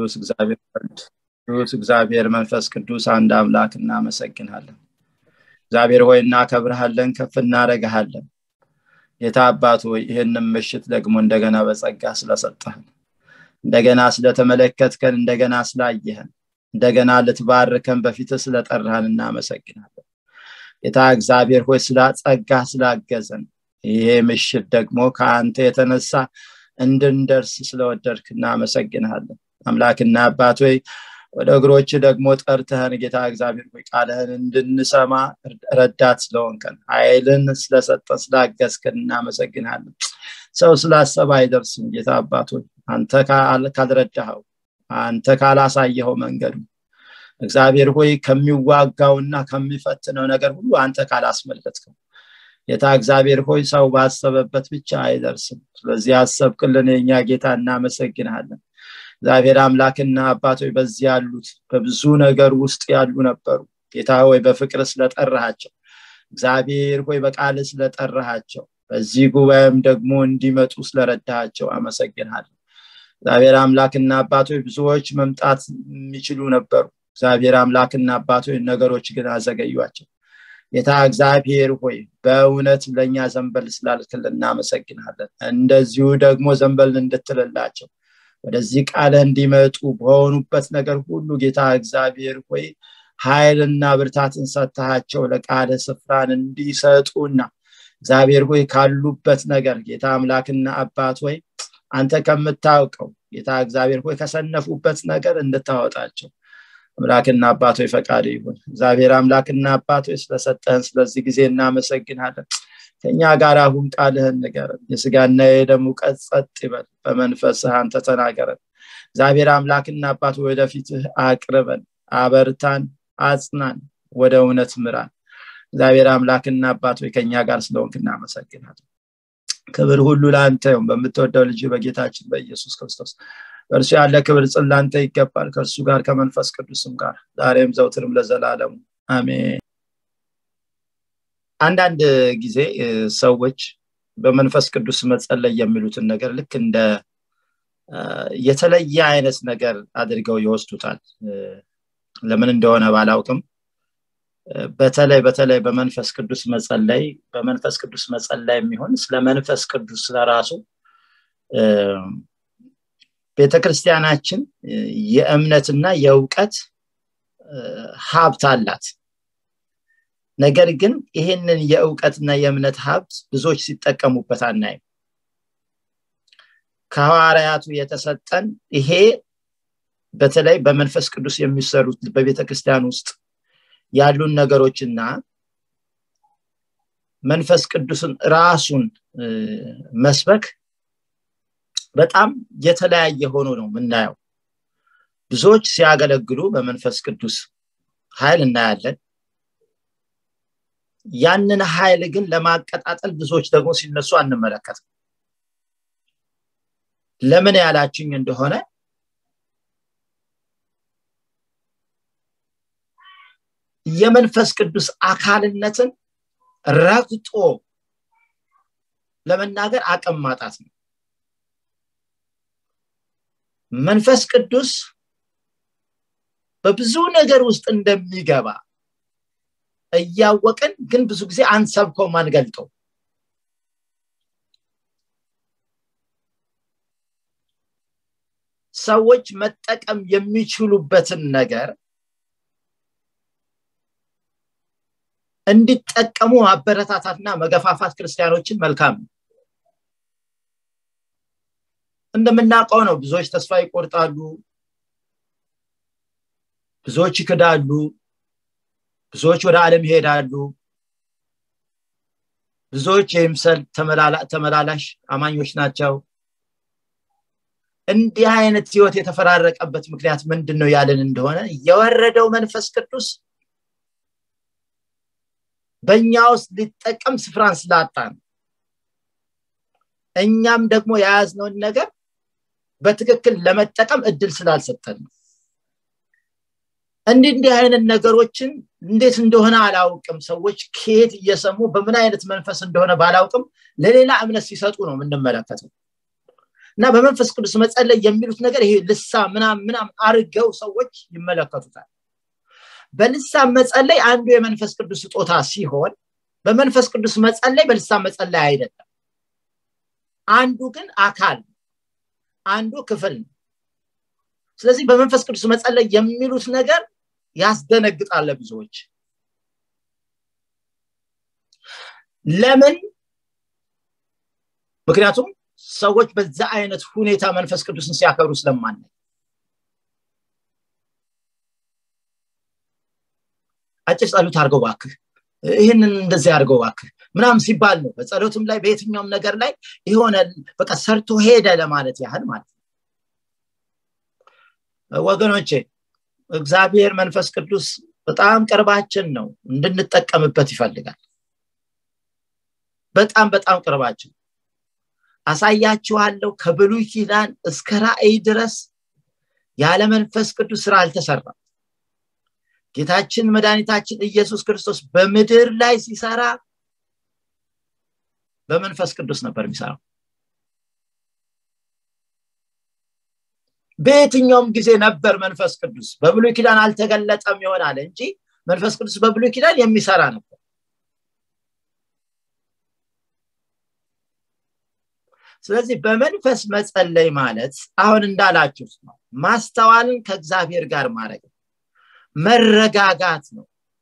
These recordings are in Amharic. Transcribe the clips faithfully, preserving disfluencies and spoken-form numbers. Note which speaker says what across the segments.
Speaker 1: ቅዱስ እግዚአብሔር ቅዱስ እግዚአብሔር መንፈስ ቅዱስ አንድ አምላክ እናመሰግናለን እግዚአብሔር ሆይ እናከብርሃለን ከፍ እናረጋሃለን ጌታ አባት ሆይ ይሄንን ምሽት ደግሞ እንደገና በጸጋ ስለሰጠህን እንደገና ስለተመለከትከን እንደገና ስላየህን እንደገና ልትባርከን በፊት ስለጠራህን እናመሰግናለን ጌታ እግዚአብሔር ሆይ ስለጸጋ ስላገዘን ይሄ ምሽት ደግሞ ከአንተ የተነሳ እንድንደርስ ስለወደድክ እናመሰግናለን አምላክና አባት ሆይ ወደ እግሮች ደግሞ ጠርተህን ጌታ እግዚአብሔር ሆይ ቃልህን እንድንሰማ ረዳት ስለሆንከን ኃይልን ስለሰጠን ስላገዝከን እናመሰግናለን ሰው ስላሰበ አይደርስም ጌታ አባት ሆይ አንተ ካልረዳኸው አንተ ካላሳየኸው መንገዱ እግዚአብሔር ሆይ ከሚዋጋውና ከሚፈትነው ነገር ሁሉ አንተ ካላስመለጥከው ጌታ እግዚአብሔር ሆይ ሰው ባሰበበት ብቻ አይደርስም ስለዚህ አሰብክልን የኛ ጌታ እናመሰግናለን እግዚአብሔር አምላክና አባት ሆይ በዚህ ያሉት በብዙ ነገር ውስጥ ያሉ ነበሩ ጌታ ሆይ በፍቅር ስለጠራሃቸው እግዚአብሔር ሆይ በቃል ስለጠራሃቸው በዚህ ጉባኤም ደግሞ እንዲመጡ ስለረዳሃቸው አመሰግናለሁ እግዚአብሔር አምላክና አባት ሆይ ብዙዎች መምጣት የሚችሉ ነበሩ እግዚአብሔር አምላክና አባት ሆይ ነገሮች ግን አዘገዩአቸው ጌታ እግዚአብሔር ሆይ በእውነት ለኛ ዘንበል ስላልክልን እናመሰግናለን እንደዚሁ ደግሞ ዘንበል እንድትልላቸው ወደዚህ ቃል እንዲመጡ በሆኑበት ነገር ሁሉ ጌታ እግዚአብሔር ሆይ ኃይልና ብርታትን ሰጥተሃቸው ለቃል ስፍራን እንዲሰጡና እግዚአብሔር ሆይ ካሉበት ነገር ጌታ አምላክና አባት ሆይ አንተ ከምታውቀው ጌታ እግዚአብሔር ሆይ ከሰነፉበት ነገር እንድታወጣቸው አምላክና አባት ሆይ ፈቃድ ይሁን እግዚአብሔር አምላክና አባት ሆይ ስለሰጠን ስለዚህ ጊዜ እናመሰግናለን ከኛ ጋር አሁን ቃልህን ንገረን የሥጋና የደም ዕውቀት ጸጥ ይበል በመንፈስህ አንተ ተናገረን እግዚአብሔር አምላክና አባት ሆይ ወደፊትህ አቅርበን አበርታን አጽናን ወደ እውነት ምራን እግዚአብሔር አምላክና አባት ሆይ ከኛ ጋር ስለሆንክ እናመሰግናለን ክብር ሁሉ ላንተ ይሁን በመተወደው ልጅ በጌታችን በኢየሱስ ክርስቶስ በእርሱ ያለ ክብር ጽላንተ ይገባል ከእርሱ ጋር ከመንፈስ ቅዱስም ጋር ዛሬም ዘውትርም ለዘላለም አሜን አንዳንድ ጊዜ ሰዎች በመንፈስ ቅዱስ መጸለይ የሚሉትን ነገር ልክ እንደ የተለየ አይነት ነገር አድርገው ይወስዱታል ለምን እንደሆነ ባላውቅም በተለይ በተለይ በመንፈስ ቅዱስ መጸለይ በመንፈስ ቅዱስ መጸለይ የሚሆን ስለ መንፈስ ቅዱስ ለራሱ ቤተክርስቲያናችን የእምነትና የዕውቀት ሀብት አላት ነገር ግን ይሄንን የዕውቀትና የእምነት ሀብት ብዙዎች ሲጠቀሙበት አናይም ከሐዋርያቱ የተሰጠን ይሄ በተለይ በመንፈስ ቅዱስ የሚሰሩት በቤተክርስቲያን ውስጥ ያሉን ነገሮችና መንፈስ ቅዱስን ራሱን መስበክ በጣም የተለያየ ሆኖ ነው ምናየው ብዙዎች ሲያገለግሉ በመንፈስ ቅዱስ ኃይል እናያለን ያንን ኃይል ግን ለማቀጣጠል ብዙዎች ደግሞ ሲነሱ አንመለከትም ለምን ያላችኝ እንደሆነ የመንፈስ ቅዱስ አካልነትን ረግጦ ለመናገር አቅም ማጣት ነው መንፈስ ቅዱስ በብዙ ነገር ውስጥ እንደሚገባ እያወቅን ግን ብዙ ጊዜ አንሰብከው ማንገልጠው ሰዎች መጠቀም የሚችሉበትን ነገር እንዲጠቀሙ አበረታታትና መገፋፋት ክርስቲያኖችን መልካም እንደምናውቀው ነው ብዙዎች ተስፋ ይቆርጣሉ ብዙዎች ይከዳሉ ብዙዎች ወደ ዓለም ይሄዳሉ ብዙዎች የምሰል ተመላላሽ አማኞች ናቸው እንዲህ አይነት ህይወት የተፈራረቀበት ምክንያት ምንድነው ያለን እንደሆነ የወረደው መንፈስ ቅዱስ በእኛ ውስጥ ሊጠቀም ስፍራን ስላጣን እኛም ደግሞ ያዝነው ነገር በትክክል ለመጠቀም እድል ስላልሰጠን እንዲህ እንዲህ አይነት ነገሮችን እንዴት እንደሆነ አላውቅም ሰዎች ከየት እየሰሙ በምን አይነት መንፈስ እንደሆነ ባላውቅም ለሌላ እምነት ሲሰጡ ነው ምንመለከተው እና በመንፈስ ቅዱስ መጸለይ የሚሉት ነገር ይሄ ልሳን ምናም ምናም አርገው ሰዎች ይመለከቱታል በልሳን መጸለይ አንዱ የመንፈስ ቅዱስ ስጦታ ሲሆን በመንፈስ ቅዱስ መጸለይ በልሳን መጸለይ አይደለም አንዱ ግን አካል አንዱ ክፍል ስለዚህ በመንፈስ ቅዱስ መጸለይ የሚሉት ነገር ያስደነግጣል ብዙዎች ለምን ምክንያቱም ሰዎች በዛ አይነት ሁኔታ መንፈስ ቅዱስን ሲያከብሩ ስለማን አጭር ጸሎት አድርገው ባክህ ይሄንን እንደዚህ አድርገው ባክህ ምናም ሲባል ነው በጸሎትም ላይ በየትኛውም ነገር ላይ ይሆነ በቃ ሰርቶ ሄደ ለማለት ያህል ማለት ወገኖቼ እግዚአብሔር መንፈስ ቅዱስ በጣም ቅርባችን ነው እንድንጠቀምበት ይፈልጋል በጣም በጣም ቅርባችን አሳያችኋለሁ ከብሉይ ኪዳን እስከ ራእይ ድረስ ያለ መንፈስ ቅዱስ ስራ አልተሰራም ጌታችን መድኃኒታችን ኢየሱስ ክርስቶስ በምድር ላይ ሲሰራ በመንፈስ ቅዱስ ነበር የሚሰራው በየትኛውም ጊዜ ነበር መንፈስ ቅዱስ በብሉይ ኪዳን አልተገለጠም ይሆናል እንጂ መንፈስ ቅዱስ በብሉይ ኪዳን የሚሰራ ነበር ስለዚህ በመንፈስ መጸለይ ማለት አሁን እንዳላችሁት ነው ማስተዋልን ከእግዚአብሔር ጋር ማድረግ መረጋጋት ነው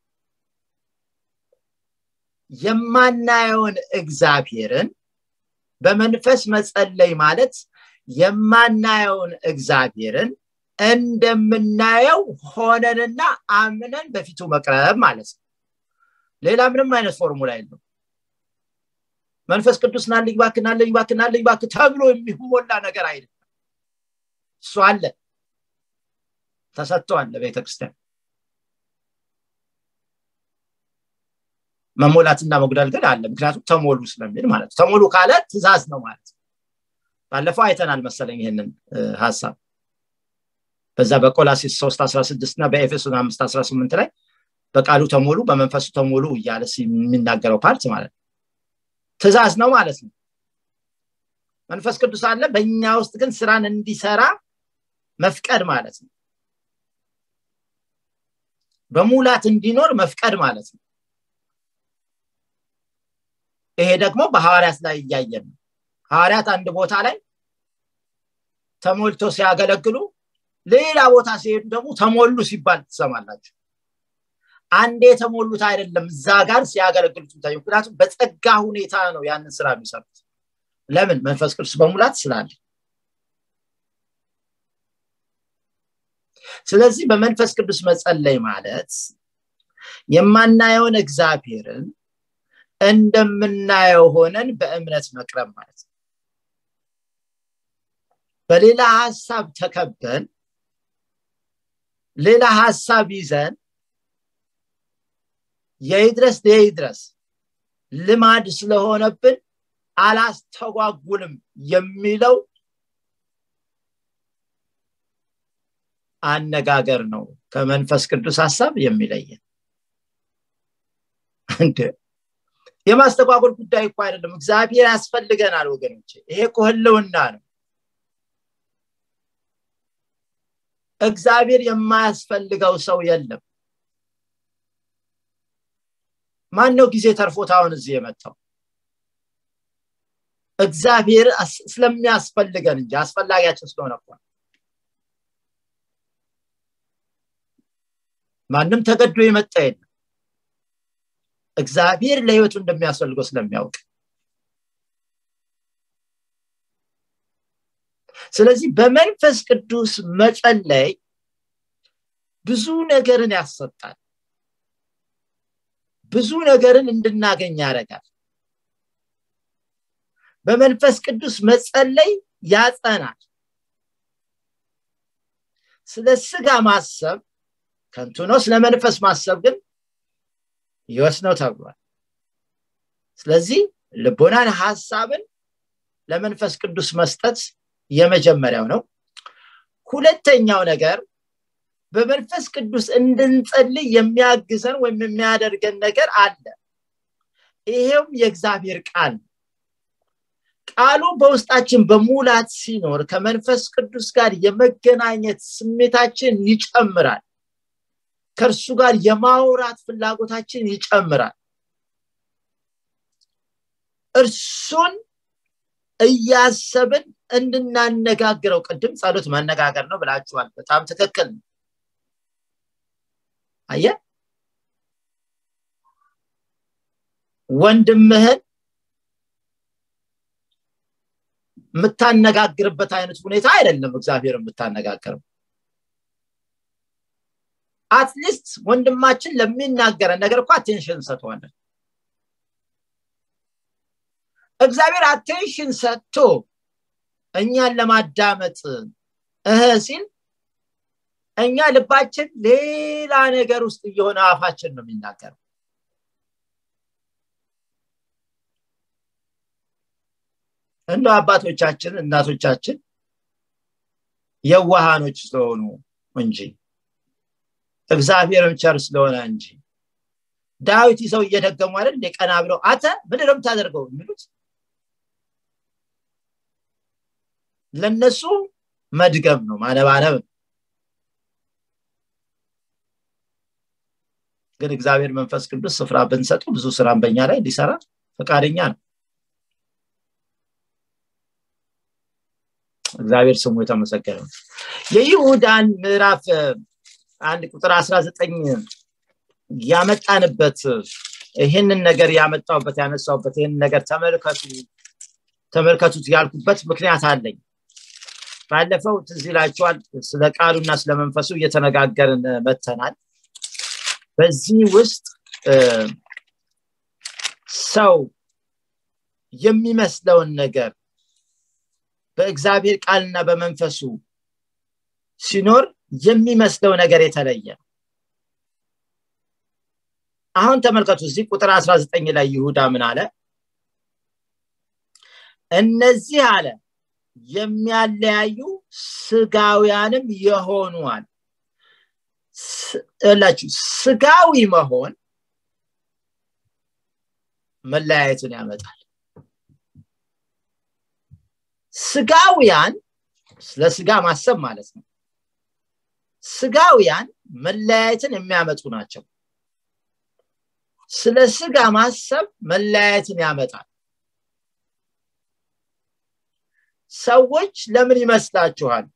Speaker 1: የማናየውን እግዚአብሔርን በመንፈስ መጸለይ ማለት የማናየውን እግዚአብሔርን እንደምናየው ሆነንና አምነን በፊቱ መቅረብ ማለት ነው ሌላ ምንም አይነት ፎርሙላ የለም መንፈስ ቅዱስ ናልኝ ባክና ናልኝ ባክና ናልኝ ባክ ተብሎ የሚሞላ ነገር አይደለም እሱ አለ ተሰጥቷል ለቤተክርስቲያን መሞላትና መጉደል ግን አለ ምክንያቱም ተሞሉ ስለሚል ማለት ተሞሉ ካለ ትእዛዝ ነው ማለት ባለፈው አይተናል መሰለኝ ይሄንን ሐሳብ በዛ በቆላስይስ ሶስት አስራ ስድስት እና በኤፌሶን አምስት አስራ ስምንት ላይ በቃሉ ተሞሉ በመንፈሱ ተሞሉ እያለ የሚናገረው ፓርት ማለት ትእዛዝ ነው ማለት ነው መንፈስ ቅዱስ አለ በእኛ ውስጥ ግን ስራን እንዲሰራ መፍቀድ ማለት ነው በሙላት እንዲኖር መፍቀድ ማለት ነው ይሄ ደግሞ በሐዋርያት ላይ ያያየን ሐዋርያት አንድ ቦታ ላይ ተሞልቶ ሲያገለግሉ ሌላ ቦታ ሲሄዱ ደግሞ ተሞሉ ሲባል ተሰማላችሁ አንዴ ተሞሉት አይደለም እዛ ጋር ሲያገለግሉት ታዩ ምክንያቱም በጸጋ ሁኔታ ነው ያንን ስራ የሚሰሩት ለምን መንፈስ ቅዱስ በሙላት ስላለ ስለዚህ በመንፈስ ቅዱስ መጸለይ ማለት የማናየውን እግዚአብሔርን እንደምናየው ሆነን በእምነት መቅረብ ማለት ነው በሌላ ሐሳብ ተከበን ሌላ ሐሳብ ይዘን የይድረስ የይድረስ ልማድ ስለሆነብን አላስተጓጉልም የሚለው አነጋገር ነው ከመንፈስ ቅዱስ ሐሳብ የሚለየን እንደ የማስተጓጉል ጉዳይ እኮ አይደለም እግዚአብሔር ያስፈልገናል ወገኖቼ ይሄ ኮህለውና ነው እግዚአብሔር የማያስፈልገው ሰው የለም ማን ነው ጊዜ ተርፎታውን እዚህ የመጣው እግዚአብሔር ስለሚያስፈልገን እንጂ አስፈልጋያችን ስለሆነ እኮ ማንንም ተገዶ የመጣ የለም እግዚአብሔር ለህይወቱ እንደሚያስፈልገው ስለሚያውቅ ስለዚህ በመንፈስ ቅዱስ መጸለይ ብዙ ነገርን ያሰጣል ብዙ ነገርን እንድናገኝ ያደርጋል በመንፈስ ቅዱስ መጸለይ ያጸናል ስለ ስጋ ማሰብ ከንቱ ነው ስለ መንፈስ ማሰብ ግን ይወስ ነው ተብሏል ስለዚህ ልቦናን ሐሳብን ለመንፈስ ቅዱስ መስጠት የመጀመሪያው ነው ሁለተኛው ነገር በመንፈስ ቅዱስ እንድንጸልይ የሚያግዘን ወይም የሚያደርገን ነገር አለ ይሄው የእግዚአብሔር ቃል ቃሉ በውስጣችን በሙላት ሲኖር ከመንፈስ ቅዱስ ጋር የመገናኘት ስሜታችን ይጨምራል ከርሱ ጋር የማውራት ፍላጎታችን ይጨምራል እርሱን እያሰብን እንድናነጋግረው ቅድም ጸሎት ማነጋገር ነው ብላችኋል በጣም ትክክል አየ ወንድምህን ምታነጋግርበት አይነት ሁኔታ አይደለም እግዚአብሔር ምታነጋግረው at least ወንድማችን ለሚናገረን ነገር እኮ attention ሰጥቷለን እግዚአብሔር attention ሰጥቶ እኛን ለማዳመጥ እህ ሲል እኛ ልባችን ሌላ ነገር ውስጥ እየሆነ አፋችን ነው የሚናገረው እንደ አባቶቻችን እናቶቻችን የዋሃኖች ስለሆኑ እንጂ እግዚአብሔርም ቸር ስለሆነ እንጂ ዳዊት ይሰው እየደገሙ አይደል ለቀና ብለው አተ ምንድነው ታደርገው የሚሉት ለነሱ መድገም ነው ማለባለብ ግን እግዚአብሔር መንፈስ ቅዱስ ስፍራ በእንሰጡ ብዙ ስራን በእኛ ላይ ሊሰራ ፈቃደኛ ነው እግዚአብሔር ስሙ የተመሰገነ ነው የይሁዳን ምዕራፍ አንድ ቁጥር አስራ ዘጠኝ ያመጣንበት ይሄንን ነገር ያመጣውበት ያነሳውበት ይሄንን ነገር ተመልከቱ ተመልከቱት ያልኩበት ምክንያት አለኝ ባለፈው ትዝላችኋል ስለ ቃሉና ስለ መንፈሱ እየተነጋገርን መተናል በዚህ ውስጥ ሰው የሚመስለውን ነገር በእግዚአብሔር ቃልና በመንፈሱ ሲኖር የሚመስለው ነገር የተለየ አሁን ተመልከቱ እዚህ ቁጥር አስራ ዘጠኝ ላይ ይሁዳ ምን አለ እነዚህ አለ የሚያለያዩ ስጋውያንም የሆኑዋል እላችሁ ስጋዊ መሆን መለያየትን ያመጣል ስጋውያን ስለ ስጋ ማሰብ ማለት ነው ስጋውያን መለያየትን የሚያመጡ ናቸው ስለ ስጋ ማሰብ መለያየትን ያመጣል ሰዎች ለምን ይመስላችኋል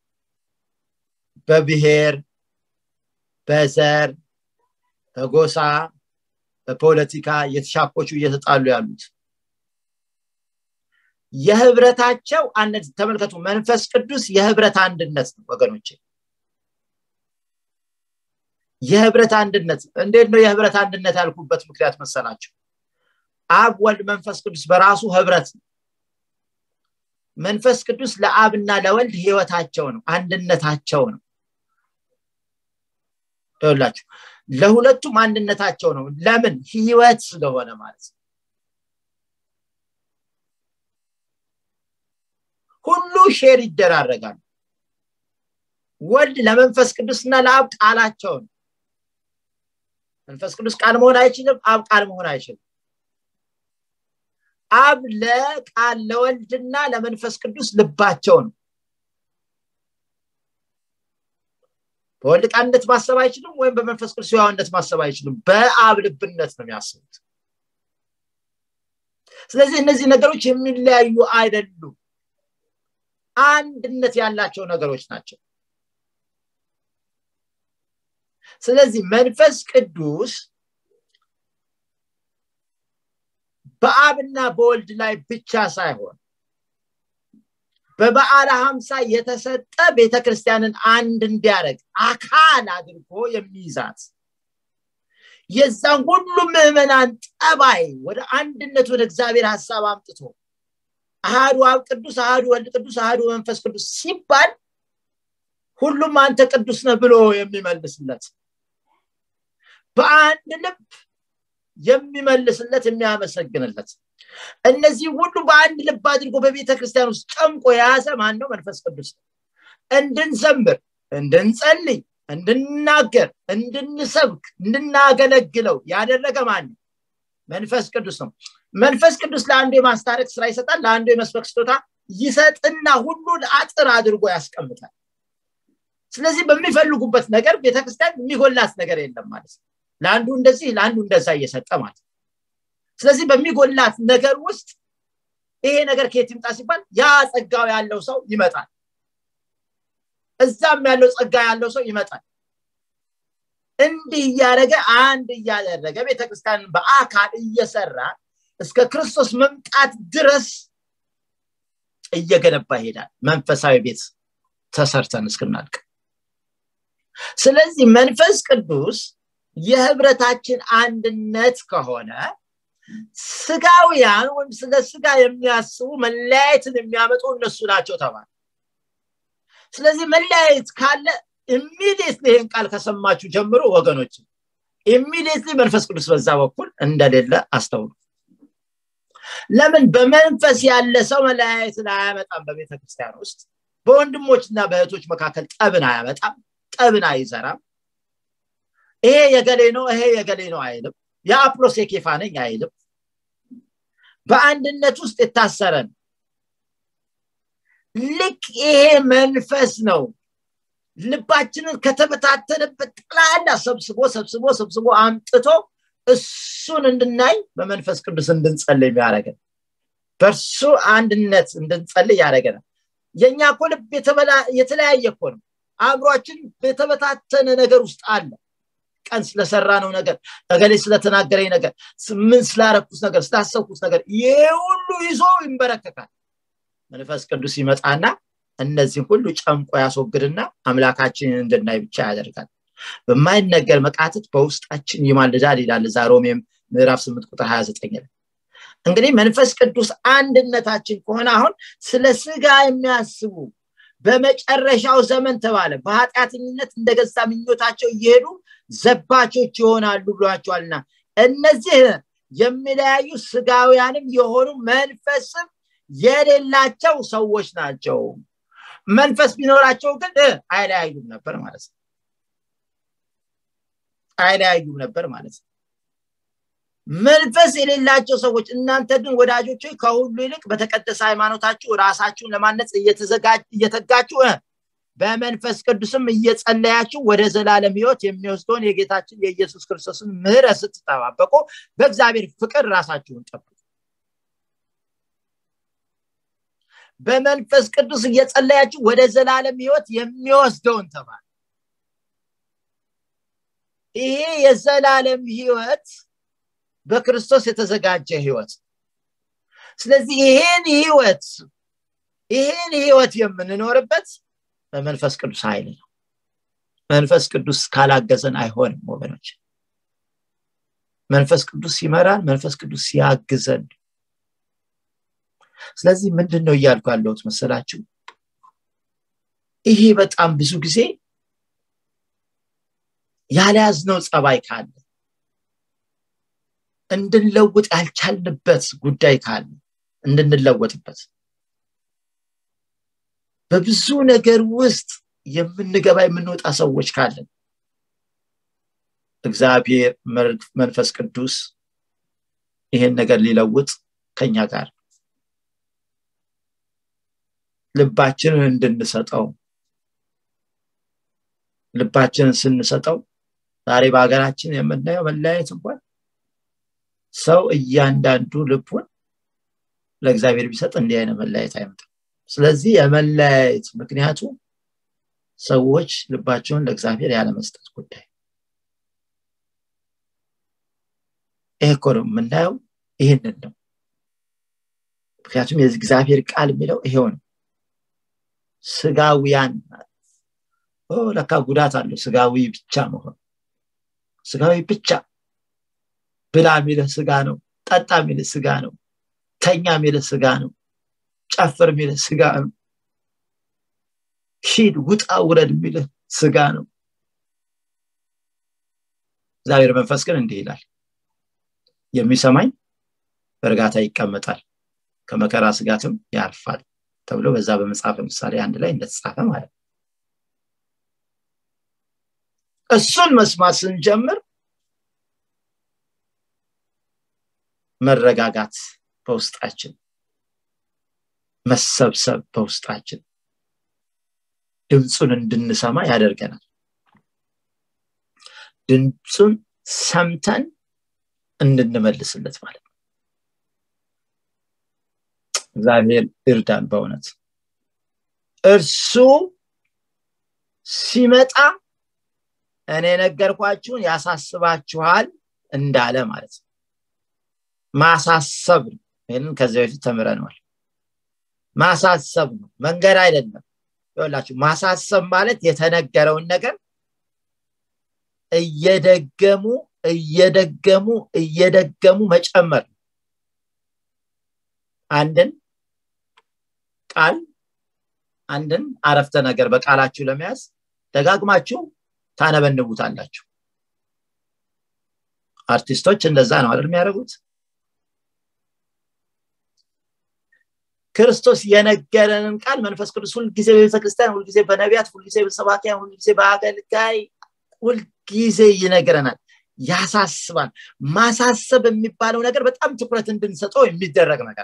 Speaker 1: በብሔር በዘር በጎሳ በፖለቲካ የተሻኮቹ እየተጣሉ ያሉት የህብረታቸው አንድ ተመልከቱ መንፈስ ቅዱስ የህብረት አንድነት ነው ወገኖቼ የህብረት አንድነት እንዴት ነው የህብረት አንድነት ያልኩበት ምክንያት መሰላችሁ አብ ወልድ መንፈስ ቅዱስ በራሱ ህብረት መንፈስ ቅዱስ ለአብና ለወልድ ህይወታቸው ነው አንድነታቸው ነው ይላችሁ ለሁለቱም አንድነታቸው ነው ለምን ህይወት ስለሆነ ማለት ነው ሁሉ ሼር ይደራረጋል ወልድ ለመንፈስ ቅዱስና ለአብ ቃላቸው ነው መንፈስ ቅዱስ ቃል መሆን አይችልም አብ ቃል መሆን አይችልም አብ ለቃል ለወልድና ለመንፈስ ቅዱስ ልባቸው ነው በወልድ ቃልነት ማሰብ አይችልም ወይም በመንፈስ ቅዱስ ያውነት ማሰብ አይችልም በአብ ልብነት ነው የሚያስቡት ስለዚህ እነዚህ ነገሮች የሚለያዩ አይደሉም አንድነት ያላቸው ነገሮች ናቸው ስለዚህ መንፈስ ቅዱስ በአብና በወልድ ላይ ብቻ ሳይሆን በበዓለ ሃምሳ የተሰጠ ቤተክርስቲያንን አንድ እንዲያረግ አካል አድርጎ የሚይዛት የዛን ሁሉ ምዕመናን ጠባይ ወደ አንድነት ወደ እግዚአብሔር ሐሳብ አምጥቶ አሃዱ አብ ቅዱስ አሃዱ ወልድ ቅዱስ አሃዱ መንፈስ ቅዱስ ሲባል ሁሉም አንተ ቅዱስ ነህ ብሎ የሚመልስለት በአንድ ልብ የሚመልስለት የሚያመሰግንለት እነዚህ ሁሉ በአንድ ልብ አድርጎ በቤተክርስቲያን ውስጥ ጨምቆ ያዘ ማን ነው መንፈስ ቅዱስ እንድንዘምር እንድንጸልይ እንድንናገር እንድንሰብክ እንድናገለግለው ያደረገ ማን ነው መንፈስ ቅዱስ ነው መንፈስ ቅዱስ ለአንዱ የማስታረቅ ስራ ይሰጣል ለአንዱ የመስበክ ስጦታ ይሰጥና ሁሉን አጥር አድርጎ ያስቀምጣል ስለዚህ በሚፈልጉበት ነገር ቤተክርስቲያን የሚጎላት ነገር የለም ማለት ነው ለአንዱ እንደዚህ ለአንዱ እንደዛ እየሰጠ ማለት ስለዚህ በሚጎላት ነገር ውስጥ ይሄ ነገር ከየት ይምጣ ሲባል ያ ጸጋው ያለው ሰው ይመጣል እዛም ያለው ጸጋ ያለው ሰው ይመጣል እንዲህ ያረገ አንድ ያደረገ ቤተክርስቲያን በአካል እየሰራ እስከ ክርስቶስ መምጣት ድረስ እየገነባ ይሄዳል መንፈሳዊ ቤት ተሰርተን እስክናልቅ ስለዚህ መንፈስ ቅዱስ የህብረታችን አንድነት ከሆነ ስጋውያን ወይም ስለ ስጋ የሚያስቡ መለያየትን የሚያመጡ እነሱ ናቸው ተባለ ስለዚህ መለያየት ካለ immediately ይሄን ቃል ከሰማችሁ ጀምሮ ወገኖች immediately መንፈስ ቅዱስ በዛ በኩል እንደሌለ አስተውሉ ለምን በመንፈስ ያለ ሰው መለያየትን አያመጣም በቤተክርስቲያን ውስጥ በወንድሞችና በእህቶች መካከል ጠብን አያመጣም ጠብን አይዘራም ይሄ የገሌ ነው ይሄ የገሌ ነው አይልም የአጵሎስ የኬፋ ነኝ አይልም በአንድነት ውስጥ የታሰረን ልክ ይሄ መንፈስ ነው ልባችንን ከተበታተነበት ጥላላ ሰብስቦ ሰብስቦ ሰብስቦ አምጥቶ እሱን እንድናይ በመንፈስ ቅዱስ እንድንጸልይ ያደርገን በርሱ አንድነት እንድንጸልይ ያደርገን የኛ ኮልብ የተበላ የተለያየ ኮን አእምሮአችን በተበታተነ ነገር ውስጥ አለ ቀን ስለሰራ ነው ነገር ነገሌ ስለተናገረኝ ነገር ምን ስላረኩት ነገር ስታሰብኩት ነገር ይሁሉ ይዞ ይንበረከካል መንፈስ ቅዱስ ይመጣና እነዚህ ሁሉ ጨምቆ ያስወግድና አምላካችንን እንድናይ ብቻ ያደርጋል በማይነገር መቃተት በውስጣችን ይማልዳል ይላል ዛሮሜም ምዕራፍ ስምንት ቁጥር ሃያ ዘጠኝ ላይ እንግዲህ መንፈስ ቅዱስ አንድነታችን ከሆነ አሁን ስለ ስጋ የሚያስቡ በመጨረሻው ዘመን ተባለ በኃጢአተኝነት እንደገዛ ምኞታቸው ይሄዱ ዘባቾች ይሆናሉ ብሏቸዋልና እነዚህ የሚለያዩ ስጋውያንም የሆኑ መንፈስም የሌላቸው ሰዎች ናቸው መንፈስ ቢኖራቸው ግን አይለያዩም ነበር ማለት ነው አይለያዩም ነበር ማለት ነው መንፈስ የሌላቸው ሰዎች እናንተ ግን ወዳጆች ከሁሉ ይልቅ በተቀደሰ ሃይማኖታችሁ ራሳችሁን ለማነጽ እየተዘጋጁ እየተጋችሁ በመንፈስ ቅዱስም እየጸለያችሁ ወደ ዘላለም ሕይወት የሚወስደውን የጌታችን የኢየሱስ ክርስቶስን ምህረት ስትጠባበቁ በእግዚአብሔር ፍቅር ራሳችሁን ጠብቁ በመንፈስ ቅዱስ እየጸለያችሁ ወደ ዘላለም ሕይወት የሚወስደውን ተባለ ይሄ የዘላለም ሕይወት በክርስቶስ የተዘጋጀ ሕይወት ስለዚህ ይሄን ሕይወት ይሄን ሕይወት የምንኖርበት በመንፈስ ቅዱስ ኃይል ነው መንፈስ ቅዱስ ካላገዘን አይሆንም ወገኖች መንፈስ ቅዱስ ይመራል መንፈስ ቅዱስ ያግዘን ስለዚህ ምንድነው ይያልኩ ያለሁት መሰላችሁ ይሄ በጣም ብዙ ጊዜ ያለያዝነው ጸባይ ካለ እንድንለውጥ ያልቻልንበት ጉዳይ ካለ እንድንለወጥበት በብዙ ነገር ውስጥ የምንገባ የምንወጣ ሰዎች ካለን እግዚአብሔር መንፈስ ቅዱስ ይሄን ነገር ሊለውጥ ከኛ ጋር ልባችንን እንድንሰጠው ልባችንን ስንሰጠው ዛሬ በአገራችን የምናየው መለያየት እንኳን ሰው እያንዳንዱ ልቡን ለእግዚአብሔር ቢሰጥ እንዲህ አይነት መለያየት አይመጣም ስለዚህ የመለያየት ምክንያቱ ሰዎች ልባቸውን ለእግዚአብሔር ያለ መስጠት ጉዳይ ኤኮርም ምናየው ይሄንን ነው ምክንያቱም የእግዚአብሔር ቃል የሚለው ይሄው ነው ስጋዊያን ኦ ለካ ጉዳት አለው ስጋዊ ብቻ መሆን ስጋዊ ብቻ ብላ ሚለ ስጋ ነው ጠጣ ሚለ ስጋ ነው ተኛ ሚለ ስጋ ነው ጨፍር ሚለ ስጋ ነው ሂድ ውጣ ውረድ ሚለ ስጋ ነው እግዚአብሔር መንፈስ ግን እንዲህ ይላል የሚሰማኝ በርጋታ ይቀመጣል ከመከራ ስጋትም ያርፋል ተብሎ በዛ በመጽሐፈ ምሳሌ አንድ ላይ እንደተጻፈ ማለት እሱን መስማት ስንጀምር መረጋጋት በውስጣችን መሰብሰብ በውስጣችን ድምጹን እንድንሰማ ያደርገናል ድምጹን ሰምተን እንድንመልስለት ማለት ነው እግዚአብሔር ይርዳን በእውነት እርሱ ሲመጣ እኔ ነገርኳችሁን ያሳስባችኋል እንዳለ ማለት ነው ማሳሰብ ይሄንን ከዚህ በፊት ተምረናል ማሳሰብ ነው መንገር አይደለም ይኸውላችሁ ማሳሰብ ማለት የተነገረውን ነገር እየደገሙ እየደገሙ እየደገሙ መጨመር አንድን ቃል አንድን አረፍተ ነገር በቃላችሁ ለመያዝ ደጋግማችሁ ታነበንቡታላችሁ አርቲስቶች እንደዛ ነው አይደል የሚያደርጉት ክርስቶስ የነገረንን ቃል መንፈስ ቅዱስ ሁሉ ጊዜ በቤተክርስቲያን ሁሉ ጊዜ በነቢያት ሁሉ ጊዜ በሰባኪያን ሁሉ ጊዜ በአገልጋይ ሁሉ ጊዜ ይነገረናል ያሳስባል ማሳሰብ የሚባለው ነገር በጣም ትኩረት እንድንሰጠው የሚደረግ ነገር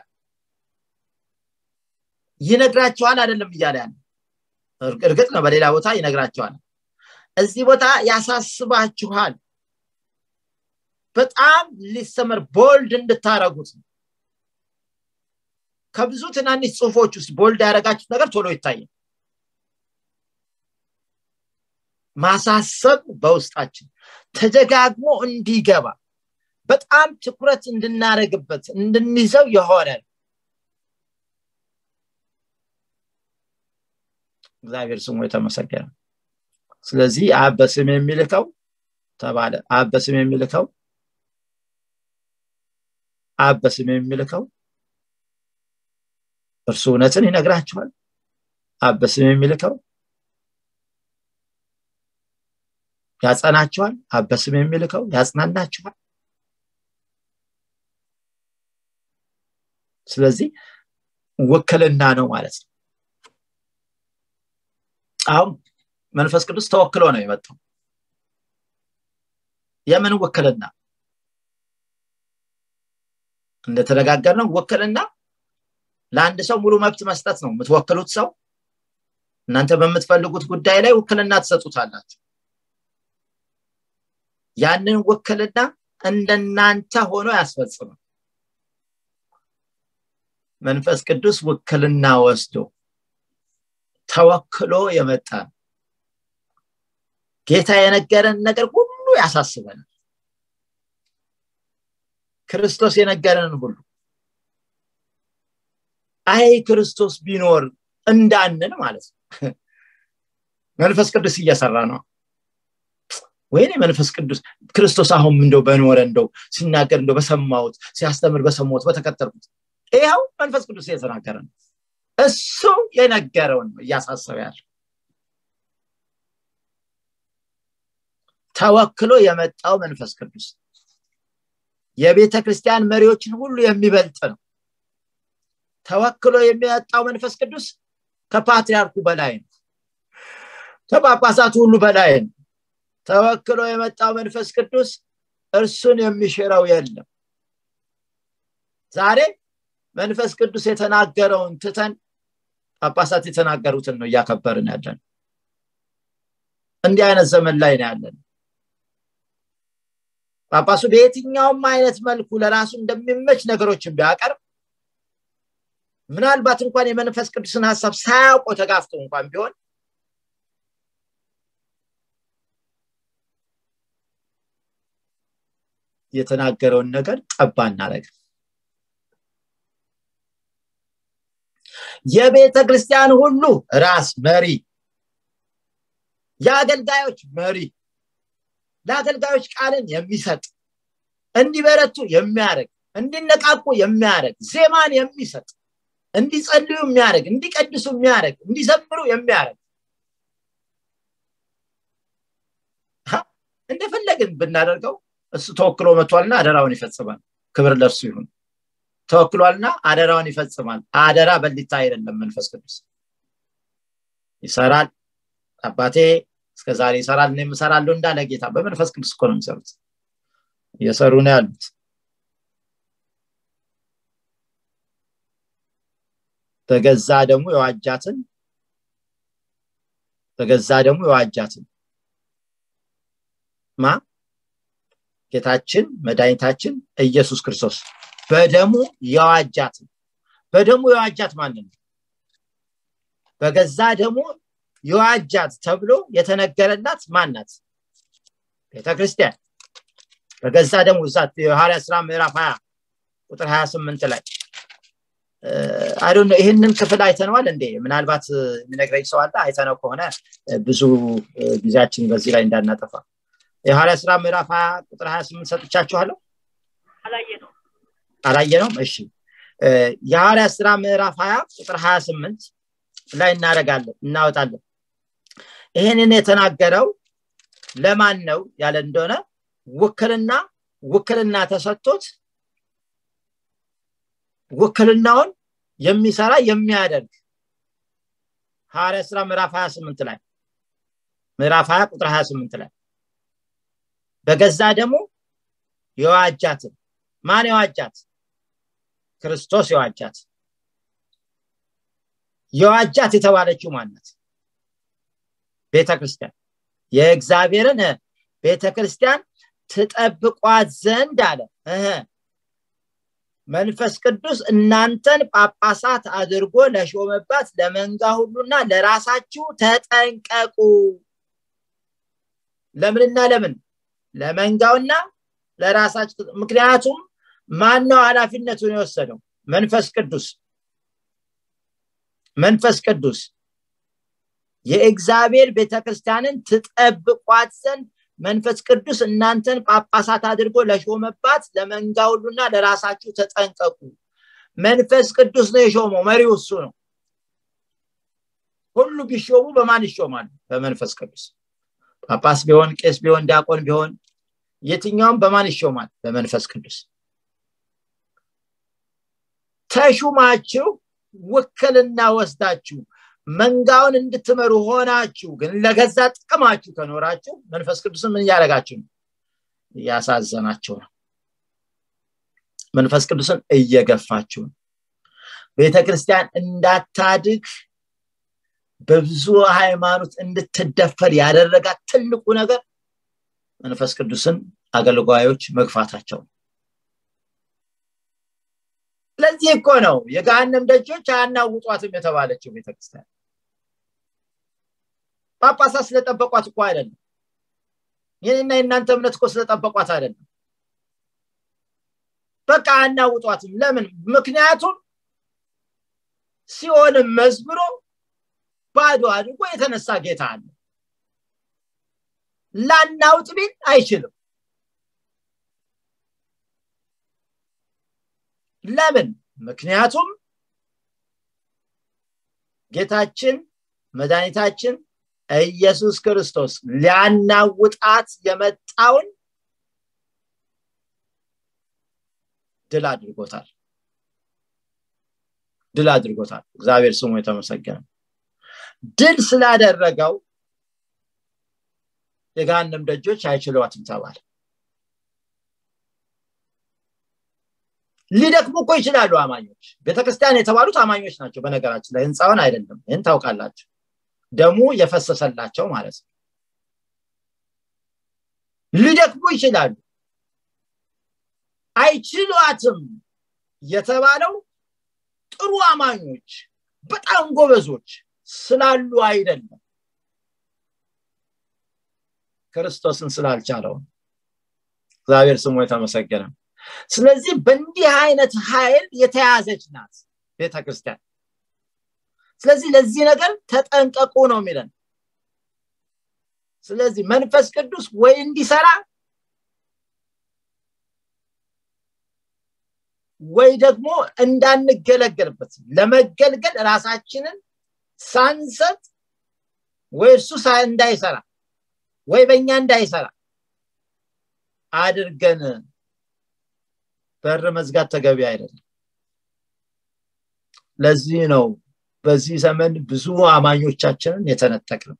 Speaker 1: ይነግራቸዋል አይደለም ይያለ ያለ እርግጥ ነው በሌላ ቦታ ይነግራቸዋል እዚህ ቦታ ያሳስባችኋል በጣም ሊሰመር ቦልድ እንድታረጉት ከብዙ ትናንሽ ጽሁፎች ውስጥ ቦልድ ያረጋችሁት ነገር ቶሎ ይታያል ማሳሰብ በውስጣችን ተደጋግሞ እንዲገባ በጣም ትኩረት እንድናረግበት እንድንይዘው የሆነ እግዚአብሔር ስሙ የተመሰገነ ስለዚህ አብ በስም የሚልከው ተባለ አብ በስም የሚልከው አብ በስም የሚልከው እርሱ እውነትን ይነግራችኋል አብ በስም የሚልከው ያጸናችኋል አብ በስም የሚልከው ያጽናናችኋል ስለዚህ ወከልና ነው ማለት ነው አሁን መንፈስ ቅዱስ ተወክሎ ነው የመጣው የምን ወከልና እንደተነጋገርነው ወከልና ለአንድ ሰው ሙሉ መብት መስጠት ነው የምትወክሉት ሰው እናንተ በመትፈልጉት ጉዳይ ላይ ወከልና ተሰጡታላችሁ ያንን ወከልና እንደናንተ ሆኖ ያስፈጽማል መንፈስ ቅዱስ ወከልና ወስዶ ተወክሎ የመጣ ጌታ የነገረን ነገር ሁሉ ያሳስበናል ክርስቶስ የነገረን ሁሉ አይ ክርስቶስ ቢኖር እንዳንል ማለት ነው መንፈስ ቅዱስ እየሰራ ነው ወይኔ መንፈስ ቅዱስ ክርስቶስ አሁን እንደው በኖረ እንደው ሲናገር እንደው በሰማውት ሲያስተምር በሰማውት በተከተልኩት ይሄው መንፈስ ቅዱስ እየተናገረ ነው እሱ የነገረውን ያሳሰበ ያለው ተወክሎ የመጣው መንፈስ ቅዱስ የቤተ ክርስቲያን መሪዎችን ሁሉ የሚበልጥ ነው ተወክሎ የሚያጣው መንፈስ ቅዱስ ከፓትርያርኩ በላይ ነው ከጳጳሳቱ ሁሉ በላይ ነው ተወክሎ የመጣው መንፈስ ቅዱስ እርሱን የሚሽረው የለም ዛሬ መንፈስ ቅዱስ የተናገረውን ትተን ጳጳሳት የተናገሩትን ነው ያከበርን ያለን እንዲህ አይነት ዘመን ላይ ነው ያለን ጳጳሱ በየትኛውም አይነት መልኩ ለራሱ እንደሚመች ነገሮችን ቢያቀርብ ምናልባት እንኳን የመንፈስ ቅዱስን ሐሳብ ሳያውቁ ተጋፍቶ እንኳን ቢሆን የተናገረውን ነገር ጠባ እናረግ የቤተ ክርስቲያን ሁሉ ራስ መሪ የአገልጋዮች መሪ ለአገልጋዮች ቃልን የሚሰጥ እንዲበረቱ የሚያረግ እንዲነቃቁ የሚያረግ ዜማን የሚሰጥ እንዲጸልዩ የሚያረግ እንዲቀድሱ የሚያረግ እንዲዘምሩ የሚያረግ እንደፈለግን ብናደርገው እሱ ተወክሎ መጥቷልና አደራውን ይፈጽማል ክብር ለእርሱ ይሁን ተወክሏልና አደራውን ይፈጽማል አደራ በልታ አይደለም መንፈስ ቅዱስ ይሰራል አባቴ እስከዛሬ ይሰራል እኔም እሰራለሁ እንዳለ ጌታ በመንፈስ ቅዱስ እኮ ነው የሚሰሩት እየሰሩ ነው ያሉት በገዛ ደግሞ የዋጃትን በገዛ ደግሞ የዋጃትን ማ ጌታችን መድኃኒታችን ኢየሱስ ክርስቶስ በደሙ የዋጃትን በደሙ የዋጃት ማን ነው? በገዛ ደግሞ የዋጃት ተብሎ የተነገረላት ማን ናት? ቤተክርስቲያን። በገዛ ደግሞ ዛት የሐዋርያት ሥራ ምዕራፍ ሃያ ቁጥር ሃያ ስምንት ላይ አይ ዶንት ኖ ይሄንን ክፍል አይተነዋል እንዴ? ምናልባት የሚነግረኝ ሰው አለ? አይተነው ከሆነ ብዙ ጊዜያችን በዚህ ላይ እንዳናጠፋ የሐዋርያት ሥራ ምዕራፍ ሃያ ቁጥር ሃያ ስምንት ሰጥቻችኋለሁ።
Speaker 2: አላየነው
Speaker 1: አላየነው? እሺ የሐዋርያት ሥራ ምዕራፍ ሃያ ቁጥር ሃያ ስምንት ላይ እናረጋለን እናወጣለን። ይሄንን የተናገረው ለማን ነው ያለ እንደሆነ ውክልና ውክልና ተሰጥቶት ውክልናውን የሚሰራ የሚያደርግ ሐዋርያት ሥራ ምዕራፍ ሃያ ስምንት ላይ ምዕራፍ ሃያ ቁጥር ሃያ ስምንት ላይ በገዛ ደግሞ የዋጃት ማን የዋጃት? ክርስቶስ የዋጃት። የዋጃት የተባለችው ማንነት ቤተክርስቲያን የእግዚአብሔርን ቤተክርስቲያን ትጠብቋት ዘንድ አለ እህ መንፈስ ቅዱስ እናንተን ጳጳሳት አድርጎ ለሾመባት ለመንጋ ሁሉና ለራሳችሁ ተጠንቀቁ። ለምንና ለምን? ለመንጋውና ለራሳችሁ። ምክንያቱም ማን ነው ኃላፊነቱን የወሰደው? መንፈስ ቅዱስ መንፈስ ቅዱስ የእግዚአብሔር ቤተክርስቲያንን ትጠብቋት ዘንድ መንፈስ ቅዱስ እናንተን ጳጳሳት አድርጎ ለሾመባት ለመንጋ ሁሉና ለራሳችሁ ተጠንቀቁ። መንፈስ ቅዱስ ነው የሾመው፣ መሪው እሱ ነው። ሁሉ ቢሾሙ በማን ይሾማሉ? በመንፈስ ቅዱስ። ጳጳስ ቢሆን ቄስ ቢሆን ዲያቆን ቢሆን የትኛውም በማን ይሾማል? በመንፈስ ቅዱስ። ተሹማችሁ ውክልና ወስዳችሁ መንጋውን እንድትመሩ ሆናችሁ ግን ለገዛ ጥቅማችሁ ከኖራችሁ መንፈስ ቅዱስን ምን ያረጋችሁ? ያሳዘናችሁ ነው። መንፈስ ቅዱስን እየገፋችሁ ቤተክርስቲያን እንዳታድግ በብዙ ሃይማኖት እንድትደፈር ያደረጋት ትልቁ ነገር መንፈስ ቅዱስን አገልጋዮች መግፋታቸው። ለዚህ እኮ ነው የገሃነም ደጆች አያናውጧትም የተባለችው ቤተክርስቲያን። ጳጳሳት ስለጠበቋት እኮ አይደለም። የኔና የናንተ እምነት እኮ ስለጠበቋት አይደለም። በቃ አያናውጧትም። ለምን? ምክንያቱም ሲኦል መዝብሮ ባዶ አድርጎ የተነሳ ጌታ አለ። ላናውጥ ቢል አይችልም። ለምን? ምክንያቱም ጌታችን መድኃኒታችን ኢየሱስ ክርስቶስ ሊያናውጣት የመጣውን ድል አድርጎታል። ድል አድርጎታል። እግዚአብሔር ስሙ የተመሰገነ። ድል ስላደረገው የገሃነም ደጆች አይችሏትም ተባለ። ሊደክሙ እኮ ይችላሉ አማኞች። ቤተክርስቲያን የተባሉት አማኞች ናቸው በነገራችን ላይ፣ ህንጻውን አይደለም። ይሄን ታውቃላችሁ። ደሙ የፈሰሰላቸው ማለት ነው። ሊደክሙ ይችላሉ። አይችሏትም የተባለው ጥሩ አማኞች በጣም ጎበዞች ስላሉ አይደለም፣ ክርስቶስን ስላልቻለው። እግዚአብሔር ስሙ የተመሰገነ። ስለዚህ በእንዲህ አይነት ኃይል የተያዘች ናት ቤተክርስቲያን። ስለዚህ ለዚህ ነገር ተጠንቀቁ ነው የሚለን። ስለዚህ መንፈስ ቅዱስ ወይ እንዲሰራ ወይ ደግሞ እንዳንገለገልበት ለመገልገል ራሳችንን ሳንሰጥ ወይ እሱ እንዳይሰራ ወይ በእኛ እንዳይሰራ አድርገን በር መዝጋት ተገቢ አይደለም። ለዚህ ነው በዚህ ዘመን ብዙ አማኞቻችንን የተነጠቅነው።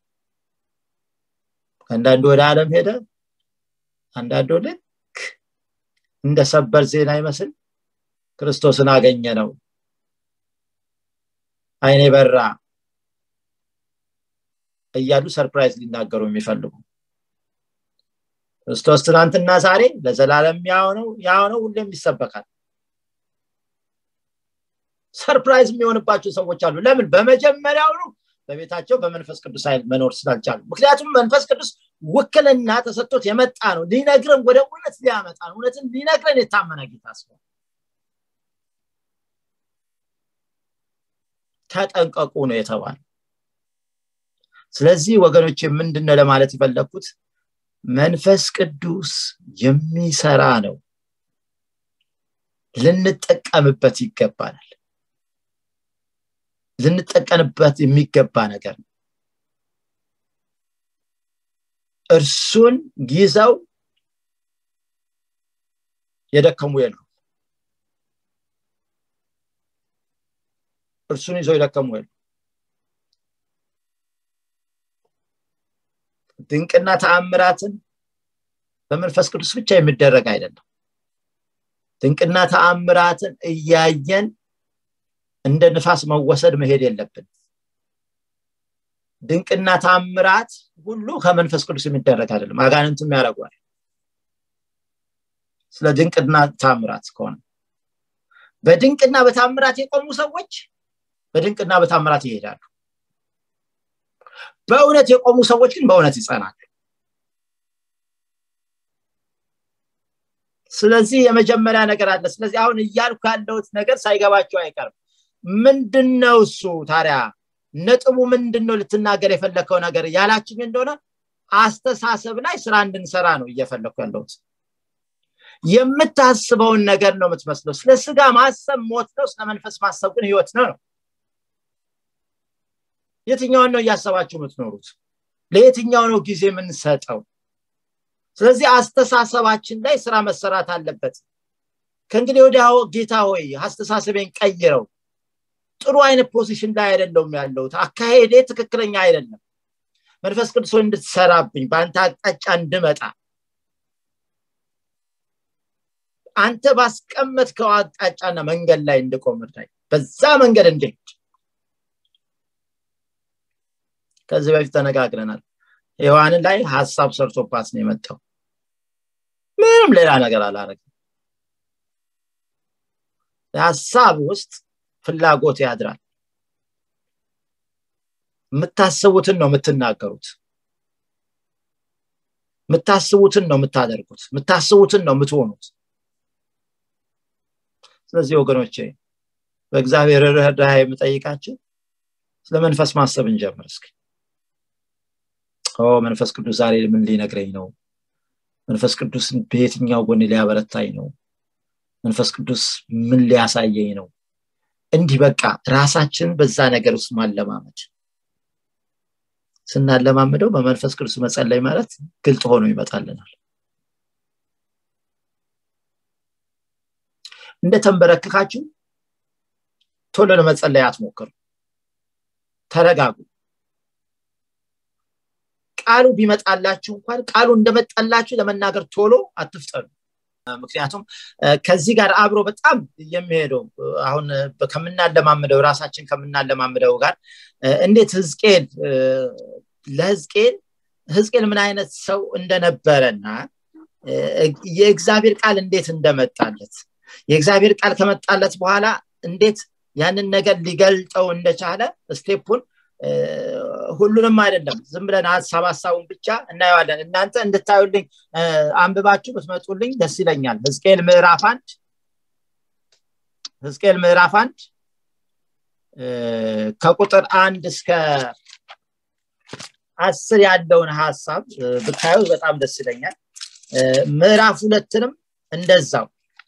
Speaker 1: አንዳንዱ ወደ ዓለም ሄደ፣ አንዳንዱ ልክ እንደ ሰበር ዜና ይመስል ክርስቶስን አገኘ ነው። አይኔ በራ እያሉ ሰርፕራይዝ ሊናገሩ የሚፈልጉ ክርስቶስ ትናንትና ዛሬ ለዘላለም ያው ነው ያው ነው ሁሌም ይሰበካል ሰርፕራይዝ የሚሆንባቸው ሰዎች አሉ ለምን በመጀመሪያው ነው በቤታቸው በመንፈስ ቅዱስ ኃይል መኖር ስላልቻሉ ምክንያቱም መንፈስ ቅዱስ ወክልና ተሰጥቶት የመጣ ነው ሊነግረን ወደ እውነት ሊያመጣ ነው እውነትን ሊነግረን የታመነ ጌታ ነው ተጠንቀቁ ነው የተባለው ስለዚህ ወገኖች ምንድነው ለማለት ይፈልኩት መንፈስ ቅዱስ የሚሰራ ነው ልንጠቀምበት ይገባል ልንጠቀምበት የሚገባ ነገር ነው እርሱን ይዘው የደከሙ የሉ እርሱን ይዘው የደከሙ የሉ ድንቅና ተአምራትን በመንፈስ ቅዱስ ብቻ የሚደረግ አይደለም ድንቅና ተአምራትን እያየን እንደ ንፋስ መወሰድ መሄድ የለብን ድንቅና ተአምራት ሁሉ ከመንፈስ ቅዱስ የሚደረግ አይደለም አጋንንቱም ያረጋዋል ስለ ድንቅና ተአምራት ከሆነ በድንቅና በተአምራት የቆሙ ሰዎች በድንቅና በተአምራት ይሄዳሉ በእውነት የቆሙ ሰዎች ግን በእውነት ይጸናሉ ስለዚህ የመጀመሪያ ነገር አለ ስለዚህ አሁን ይያልኩ ያለውት ነገር ሳይገባቸው አይቀርም ምንድነው እሱ ታዲያ ነጥቡ ምንድነው ልትናገር የፈለከው ነገር ያላችኝ እንደሆነ አስተሳሰብ ላይ ስራ እንድንሰራ ነው እየፈለኩ ያለውት የምታስበውን ነገር ነው የምትመስለው ስለ ስጋ ማሰብ ሞት ነው ስለ መንፈስ ማሰብ ግን ህይወት ነው የትኛው ነው ያሰባችሁ የምትኖሩት ለየትኛው ነው ጊዜ የምንሰጠው ስለዚህ አስተሳሰባችን ላይ ስራ መሰራት አለበት ከእንግዲህ ወዲያው ጌታ ሆይ አስተሳሰቤን ቀይረው ጥሩ አይነት ፖዚሽን ላይ አይደለም ያለው አካሄዴ ትክክለኛ አይደለም መንፈስ ቅዱስ እንድትሰራብኝ በአንተ አቅጣጫ እንድመጣ አንተ ባስቀመጥከው አቅጣጫና መንገድ ላይ እንድቆም እርዳኝ በዛ መንገድ እንድሄድ ከዚህ በፊት ተነጋግረናል ሔዋን ላይ ሐሳብ ሰርቶባት ነው የመጣው ምንም ሌላ ነገር አላረገም ሐሳብ ውስጥ ፍላጎት ያድራል የምታስቡትን ነው የምትናገሩት የምታስቡትን ነው የምታደርጉት የምታስቡትን ነው የምትሆኑት ስለዚህ ወገኖቼ በእግዚአብሔር ርህራሄ የምጠይቃችሁ ስለመንፈስ ማሰብ እንጀምር እስኪ ኦ መንፈስ ቅዱስ ዛሬ ምን ሊነግረኝ ነው መንፈስ ቅዱስ በየትኛው ጎን ሊያበረታኝ ነው መንፈስ ቅዱስ ምን ሊያሳየኝ ነው እንዲህ በቃ ራሳችን በዛ ነገር ውስጥ ማለማመድ ስናለማመደው በመንፈስ ቅዱስ መጸለይ ማለት ግልጥ ሆኖ ይመጣልናል እንደ ተንበረከካችሁ ቶሎ ለመጸለይ አትሞክሩ ተረጋጉ ቃሉ ቢመጣላችሁ እንኳን ቃሉ እንደመጣላችሁ ለመናገር ቶሎ አትፍጠኑ ምክንያቱም ከዚህ ጋር አብሮ በጣም የሚሄደው አሁን ከመናለማመደው ራሳችን ከመናለማመደው ጋር እንዴት ሕዝቅኤል ለሕዝቅኤል ሕዝቅኤል ምን አይነት ሰው እንደነበረና የእግዚአብሔር ቃል እንዴት እንደመጣለት የእግዚአብሔር ቃል ከመጣለት በኋላ እንዴት ያንን ነገር ሊገልጠው እንደቻለ ስቴፑን ሁሉንም አይደለም ዝም ብለን ሐሳብ ሐሳቡን ብቻ እናየዋለን እናንተ እንድታዩልኝ አንብባችሁ ብትመጡልኝ ደስ ይለኛል ሕዝቅኤል ምዕራፍ አንድ ሕዝቅኤል ምዕራፍ አንድ ከቁጥር አንድ እስከ አስር ያለውን ሐሳብ ብታዩ በጣም ደስ ይለኛል ምዕራፍ ሁለትንም እንደዛው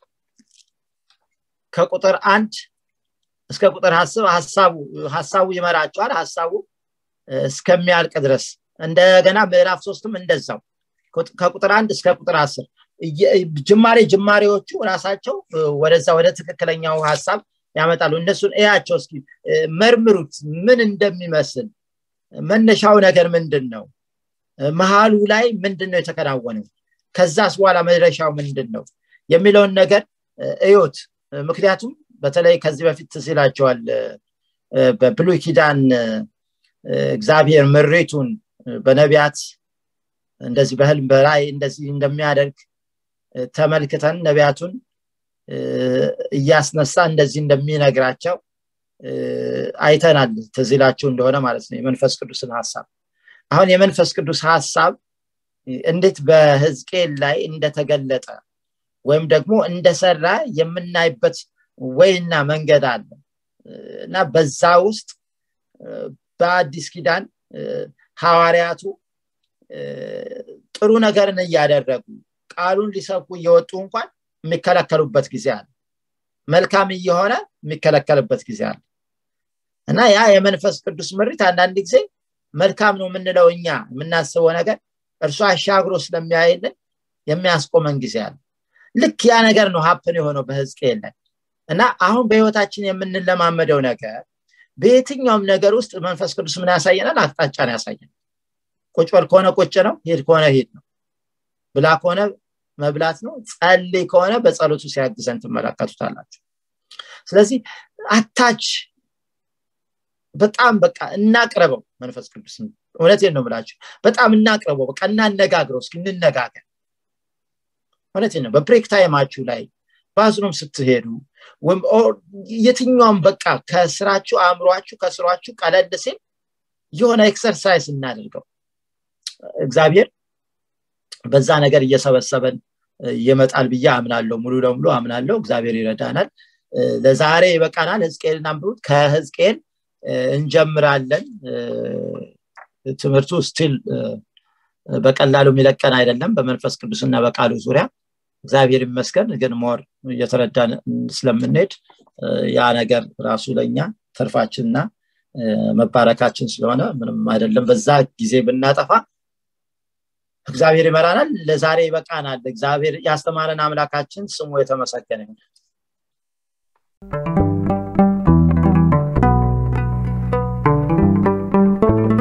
Speaker 1: ከቁጥር አንድ እስከ ቁጥር ሐሳቡ ሐሳቡ ይመራጫል ሐሳቡ እስከሚያልቅ ድረስ እንደገና ምዕራፍ ሶስትም እንደዛው ከቁጥር አንድ እስከ ቁጥር አስር ጅማሬ ጅማሬዎቹ ራሳቸው ወደዛ ወደ ትክክለኛው ሐሳብ ያመጣሉ እነሱን እያቸው እስኪ መርምሩት ምን እንደሚመስል መነሻው ነገር ምንድነው መሃሉ ላይ ምንድነው የተከናወነው ከዛስ በኋላ መድረሻው ምንድነው የሚለውን ነገር እዩት ምክንያቱም በተለይ ከዚህ በፊት ሲላቸዋል በብሉይ ኪዳን እግዚአብሔር ምሪቱን በነቢያት እንደዚህ በህልም በራእይ እንደዚህ እንደሚያደርግ ተመልክተን ነቢያቱን እያስነሳ እንደዚህ እንደሚነግራቸው አይተናል ተዚላችሁ እንደሆነ ማለት ነው የመንፈስ ቅዱስን ሐሳብ አሁን የመንፈስ ቅዱስ ሐሳብ እንዴት በሕዝቅኤል ላይ እንደተገለጠ ወይም ደግሞ እንደሰራ የምናይበት ወይና መንገድ አለ እና በዛ ውስጥ በአዲስ ኪዳን ሐዋርያቱ ጥሩ ነገርን ያደረጉ ቃሉን ሊሰብኩ እየወጡ እንኳን የሚከለከሉበት ጊዜ አለ መልካም እየሆነ የሚከለከልበት ጊዜ አለ እና ያ የመንፈስ ቅዱስ ምሪት አንዳንድ ጊዜ መልካም ነው የምንለው እኛ የምናስበው ነገር እርሱ አሻግሮ ስለሚያይልን የሚያስቆመን ጊዜ አለ ልክ ያ ነገር ነው ሀፕን የሆነው በሕዝቅኤል ላይ እና አሁን በህይወታችን የምንለማመደው ነገር በየትኛውም ነገር ውስጥ መንፈስ ቅዱስ ምን ያሳየናል አቅጣጫን ያሳየናል ቁጭ በል ከሆነ ቁጭ ነው ሄድ ከሆነ ሄድ ነው ብላ ከሆነ መብላት ነው ጸልይ ከሆነ በጸሎቱ ሲያግዘን ተመላከቱታላችሁ ስለዚህ አታች በጣም በቃ እናቅርበው መንፈስ ቅዱስ እውነቴን ነው ብላችሁ በጣም እናቅርበው በቃ እናነጋግረው እስኪ እንነጋገር እውነቴን ነው በብሬክ ታይማችሁ ላይ ባዝሩም ስትሄዱ ወም የትኛውም በቃ ከስራችሁ አእምሯችሁ ከስራችሁ ቀለል ሲል የሆነ ኤክሰርሳይዝ እናድርገው እግዚአብሔር በዛ ነገር እየሰበሰበን ይመጣል ብዬ አምናለሁ ሙሉ ለሙሉ አምናለሁ እግዚአብሔር ይረዳናል ለዛሬ ይበቃናል ሕዝቅኤልን አንብቡት ከሕዝቅኤል እንጀምራለን ትምህርቱ ስቲል በቀላሉ የሚለቀን አይደለም በመንፈስ ቅዱስና በቃሉ ዙሪያ እግዚአብሔር ይመስገን ግን ሞር እየተረዳን ስለምንሄድ ያ ነገር ራሱ ለኛ ተርፋችንና መባረካችን ስለሆነ ምንም አይደለም በዛ ጊዜ ብናጠፋ እግዚአብሔር ይመራናል ለዛሬ ይበቃናል እግዚአብሔር ያስተማረን አምላካችን ስሙ የተመሰገነ ይሁን